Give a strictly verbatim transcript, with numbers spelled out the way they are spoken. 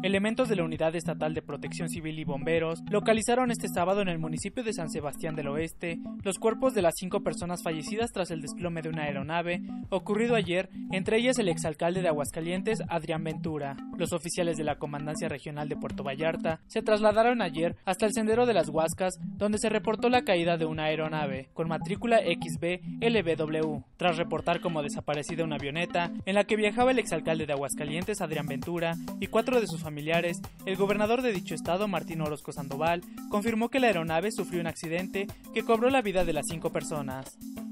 Elementos de la Unidad Estatal de Protección Civil y bomberos localizaron este sábado en el municipio de San Sebastián del Oeste los cuerpos de las cinco personas fallecidas tras el desplome de una aeronave ocurrido ayer, entre ellas el exalcalde de Aguascalientes, Adrián Ventura. Los oficiales de la Comandancia Regional de Puerto Vallarta se trasladaron ayer hasta el Sendero de las Huascas, donde se reportó la caída de una aeronave con matrícula X B L B W, tras reportar como desaparecida una avioneta en la que viajaba el exalcalde de Aguascalientes, Adrián Ventura, y cuatro de sus familiares. El gobernador de dicho estado, Martín Orozco Sandoval, confirmó que la aeronave sufrió un accidente que cobró la vida de las cinco personas.